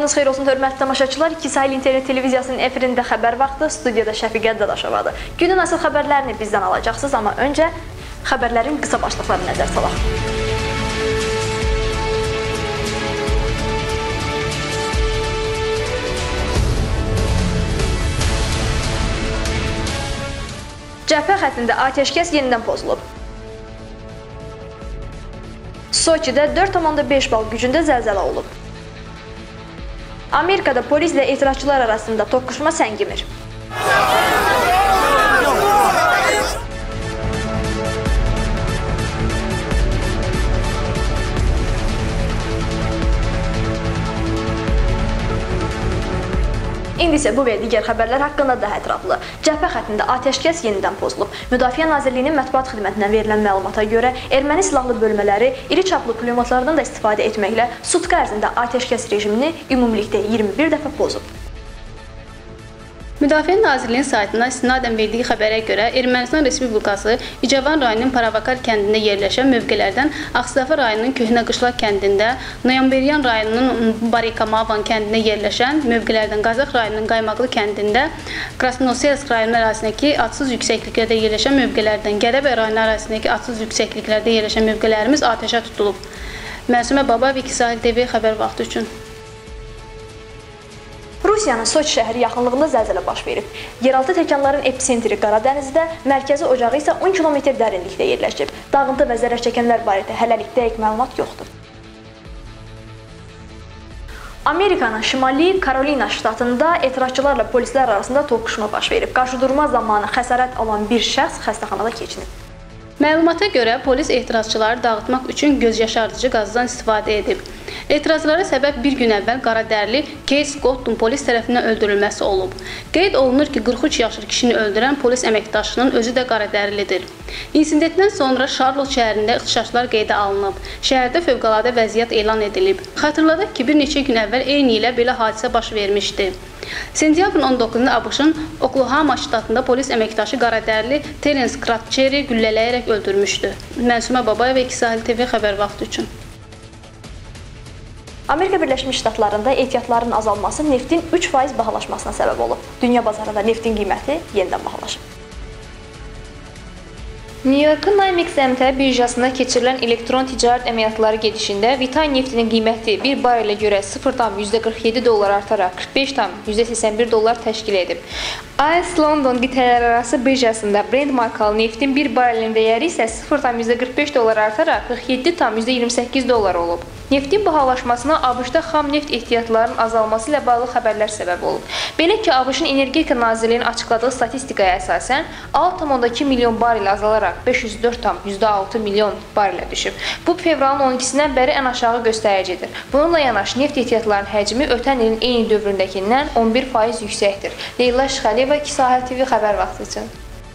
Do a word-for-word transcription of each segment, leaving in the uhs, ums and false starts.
Sabahınız xeyir olsun, hörmətli tamaşaçılar. İki Sahil İnternet Televiziyasının efirində xəbər vaxtı, studiyada Şəfiqə Dadaşovadır. Günün asıl xəbərlərini bizdən alacaqsınız, amma öncə xəbərlərin qısa başlıqlarını nəzər salaq. Cəbhə xəttində atəşkəs yenidən pozulub. Soçidə dörd tam beş bal gücündə zəlzələ olub. Amerikada polislə etirazçılar arasında toqquşma səngimir. İndi isə bu və digər xəbərlər haqqında daha ətraflı. Cəbhə xəttində atəşkəs yenidən pozulub. Müdafiə Nazirliyinin mətbuat xidmətindən verilən məlumata görə erməni silahlı bölmələri iri çaplı pulemyotlardan da istifadə etməklə sutka ərzində atəşkəs rejimini ümumilikdə iyirmi bir dəfə pozub. Müdafiə Nazirliyinin saytından istinadən verdiyi xəbərə görə Ermənistan Respublikası İcavan rayonunun Paravakar kəndində yerləşən mövqelərdən Ağstafa rayonunun Köhnə Qışlaq kəndində, Noyamberyan rayonunun Barikamavan kəndində yerləşən mövqelərdən Qazax rayonunun Qaymaqlı kəndində, Krasnoselsk rayonu ərazisindəki adsız yüksəkliklərdə yerləşən mövqelərdən Gədəbəy rayonu ərazisindəki adsız yüksəkliklərdə yerləşən mövqelərimiz atəşə tutulub. Məsumə Babayev, İki Sahil T V xəbər vaxtı üçün. Rusiyanın Soçi şəhəri yaxınlığında zəlzələ baş verib. Yeraltı təkanların epitsentri Qaradənizdə, mərkəzi ocağı isə on kilometr dərinlikdə yerləşib. Dağıntı və zərər çəkənlər barədə hələlik dəqiq məlumat yoxdur. Amerikanın Şimali Karolina ştatında etirazçılarla polislər arasında toqquşma baş verib. Qarşıdurma zamanı xəsarət alan bir şəxs xəstəxanada keçinib. Məlumata görə polis etirazçıları dağıtmaq üçün göz yaşardıcı qazdan istifadə edib. Etirazlara səbəb bir gün əvvəl qaradərli Keith Scottun polis tərəfindən öldürülməsi olub. Qeyd olunur ki, qırx üç yaşlı kişini öldürən polis əməkdaşının özü də qaradərlidir. İnsidentdən sonra Şarlot şəhərində ixtişaşlar qeydə alınıb. Şəhərdə fövqəladə vəziyyət elan edilib. Xatırladaq ki, bir neçə gün əvvəl eyni ilə belə hadisə baş vermişdi. Sentyabrın on doqquzunda ABŞ-ın Oklahoma ştatında polis əməkdaşı qaradərli Terence Kratcheri güllələyərək öldürmüşdü. Məsumə Babayev, İki Sahil T V xəbər vaxtı üçün. Amerika Birləşmiş Ştatlarında ehtiyatların azalması neftin üç faiz bahalaşmasına səbəb olub. Dünya bazarında neftin qiyməti yenidən bahalaşıb. New York'un NYMEX M T birjasında keçirilən elektron ticarət əməliyyatları gedişində Vitay neftinin qiyməti bir barelə görə sıfır tam qırx yeddi dollar artaraq qırx beş tam səksən bir dollar təşkil edib. A S London qitələrarası birjasında Brent markalı neftin bir barelinin dəyəri isə sıfır tam qırx beş dollar artaraq qırx yeddi tam iyirmi səkkiz dollar olub. Neftin bahalaşmasına ABŞ-da xam neft ehtiyatlarının azalması ilə bağlı xəbərlər səbəb olub. Belə ki, ABŞ-ın Energetika Nazirliyinin açıqladığı statistikaya əsasən altı tam iki milyon barel azalaraq beş yüz dörd tam altı milyon barelə düşüb. Bu, fevralın on ikisindən bəri ən aşağı göstəricidir. Bununla yanaşı neft ehtiyatlarının həcmi ötən ilin eyni dövründəkindən on bir faiz yüksəkdir. Leyla Şıxəliyeva, İki Sahil T V xəbər vaxtı üçün.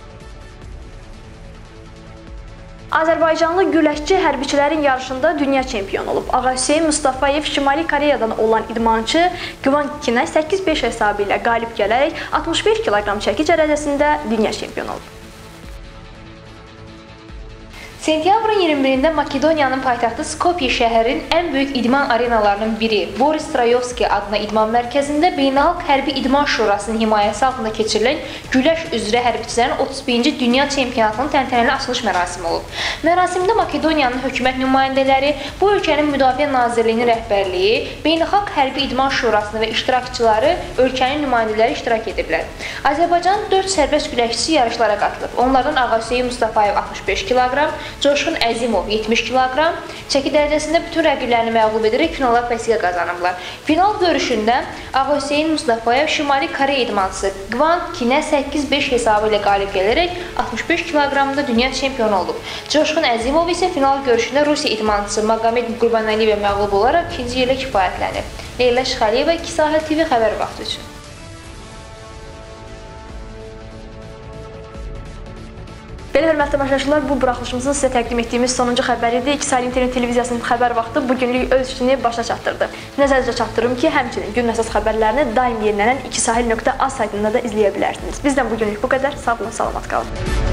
Azərbaycanlı güləşçi hərbiçilərin yarışında dünya çempionu olub. Ağa Hüseyn Mustafayev Şimali Koreyadan olan idmançı Gvan Kinə səkkiz beş hesabı ilə qalib gələrək altmış beş kiloqram çəki dərəcəsində dünya çempionu olub. Sentyabrın iyirmi birində Makedoniyanın paytaxtı Skopje şəhərinin ən böyük idman arenalarının biri Boris Trayovski adına idman mərkəzində Beynəlxalq Hərbi İdman Şurasının himayəsi altında keçirilən güləş üzrə hərbiçilərin otuz birinci Dünya Çempionatının təntənəli açılış mərasimi olub. Mərasimdə Makedoniyanın hökumət nümayəndələri, bu ölkənin Müdafiə Nazirliyinin rəhbərliyi, Beynəlxalq Hərbi İdman Şurasının və iştirakçıları, ölkənin nümayəndələri iştirak ediblər. Azərbaycanın dörd sərbəst güləşçisi yarışlara qatılıb. Onlardan Ağa Hüseyn Mustafayev altmış beş kiloqram, Coşqun Əzimov yetmiş kiloqram, çəki dərəcəsində bütün rəqiblərini məğlub edərək finala vəsiqə qazanıblar. Final görüşündə Ağa Hüseyn Mustafayev Şimali Koreya idmançısı Gvan Kinə səkkiz beş hesabı ilə qalib gələrək altmış beş kiloqramda dünya çempionu olub. Coşqun Əzimov isə final görüşündə Rusiya idmançısı Magomed Qurbanəliyevə məğlub olaraq ikinci yerlə kifayətlənib. Leyla Şıxəliyeva, İki Sahil T V xəbər vaxtı üçün. Belə hörmətli tamaşaçılar, bu buraxılışımızın sizə təqdim etdiyimiz sonuncu xəbər idi. İki Sahil İnternet Televiziyasının xəbər vaxtı bugünlük öz işini başa çatdırdı. Nəzərinizə çatdırım ki, həmçinin günün əsas xəbərlərini daim yenilənən ikisahil nöqtə az saytında da izləyə bilərsiniz. Bizdən bugünlük bu qədər. Sağ olun, salamat qalın.